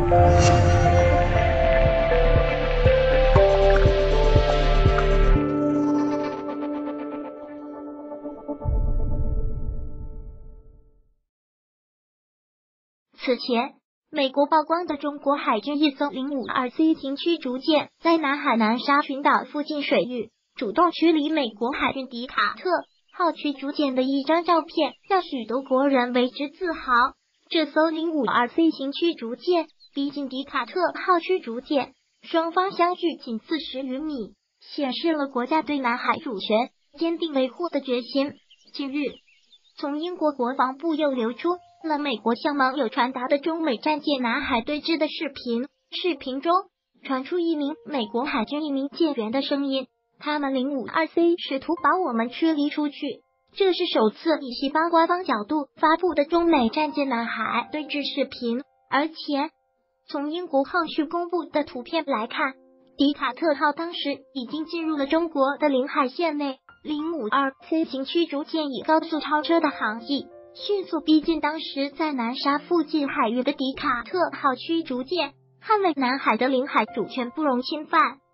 此前，美国曝光的中国海军一艘052C 型驱逐舰在南海南沙群岛附近水域主动驱离美国海军迪卡特号驱逐舰的一张照片，让许多国人为之自豪。这艘052C 型驱逐舰逼近迪卡特号驱逐舰，双方相距仅40余米，显示了国家对南海主权坚定维护的决心。近日，从英国国防部又流出了美国向网友传达的中美战舰南海对峙的视频，视频中传出一名美国海军一名舰员的声音，他们052C 试图把我们驱离出去。这是首次以西方官方角度发布的中美战舰南海对峙视频，而且从英国后续公布的图片来看，迪卡特号当时已经进入了中国的领海线内，052C 型驱逐舰以高速超车的航迹迅速逼近当时在南沙附近海域的迪卡特号驱逐舰，捍卫南海的领海主权不容侵犯。